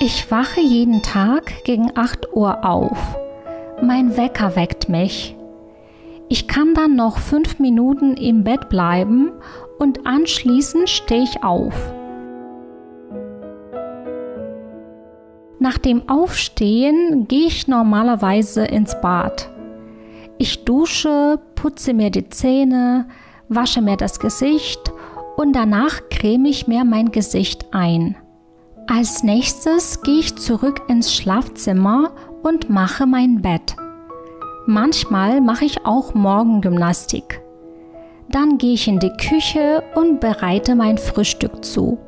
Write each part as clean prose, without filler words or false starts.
Ich wache jeden Tag gegen 8 Uhr auf. Mein Wecker weckt mich. Ich kann dann noch 5 Minuten im Bett bleiben und anschließend stehe ich auf. Nach dem Aufstehen gehe ich normalerweise ins Bad. Ich dusche, putze mir die Zähne, wasche mir das Gesicht und danach creme ich mir mein Gesicht ein. Als nächstes gehe ich zurück ins Schlafzimmer und mache mein Bett. Manchmal mache ich auch Morgengymnastik. Dann gehe ich in die Küche und bereite mein Frühstück zu.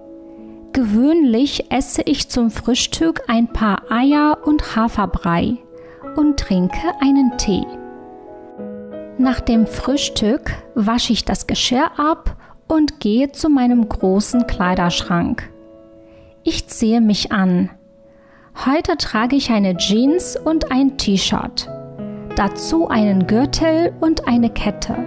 Gewöhnlich esse ich zum Frühstück ein paar Eier und Haferbrei und trinke einen Tee. Nach dem Frühstück wasche ich das Geschirr ab und gehe zu meinem großen Kleiderschrank. Ich ziehe mich an. Heute trage ich eine Jeans und ein T-Shirt. Dazu einen Gürtel und eine Kette.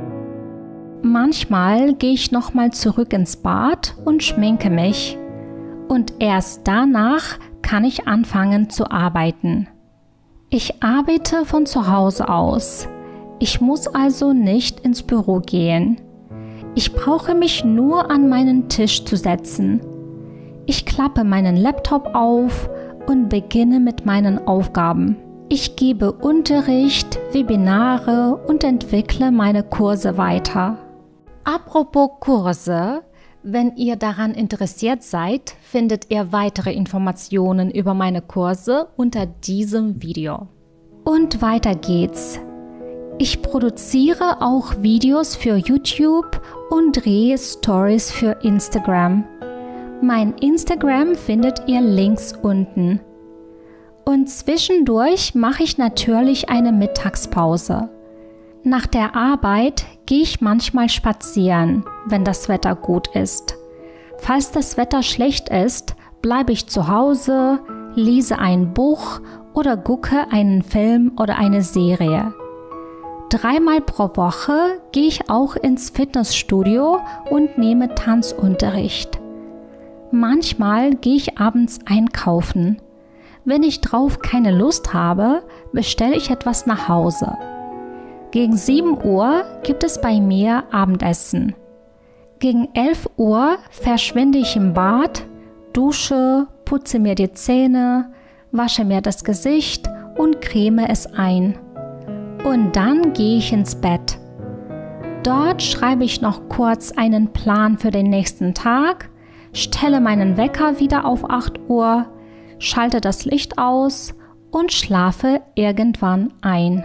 Manchmal gehe ich nochmal zurück ins Bad und schminke mich. Und erst danach kann ich anfangen zu arbeiten. Ich arbeite von zu Hause aus. Ich muss also nicht ins Büro gehen. Ich brauche mich nur an meinen Tisch zu setzen. Ich klappe meinen Laptop auf und beginne mit meinen Aufgaben. Ich gebe Unterricht, Webinare und entwickle meine Kurse weiter. Apropos Kurse, wenn ihr daran interessiert seid, findet ihr weitere Informationen über meine Kurse unter diesem Video. Und weiter geht's. Ich produziere auch Videos für YouTube und drehe Stories für Instagram. Mein Instagram findet ihr links unten. Und zwischendurch mache ich natürlich eine Mittagspause. Nach der Arbeit gehe ich manchmal spazieren, wenn das Wetter gut ist. Falls das Wetter schlecht ist, bleibe ich zu Hause, lese ein Buch oder gucke einen Film oder eine Serie. 3-mal pro Woche gehe ich auch ins Fitnessstudio und nehme Tanzunterricht. Manchmal gehe ich abends einkaufen. Wenn ich drauf keine Lust habe, bestelle ich etwas nach Hause. Gegen 7 Uhr gibt es bei mir Abendessen. Gegen 11 Uhr verschwinde ich im Bad, dusche, putze mir die Zähne, wasche mir das Gesicht und creme es ein. Und dann gehe ich ins Bett. Dort schreibe ich noch kurz einen Plan für den nächsten Tag, stelle meinen Wecker wieder auf 8 Uhr, schalte das Licht aus und schlafe irgendwann ein.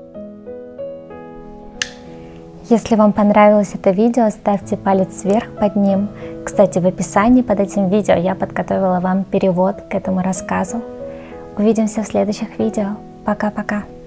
Если вам понравилось это видео, ставьте палец вверх под ним. Кстати, в описании под этим видео я подготовила вам перевод к этому рассказу. Увидимся в следующих видео. Пока-пока.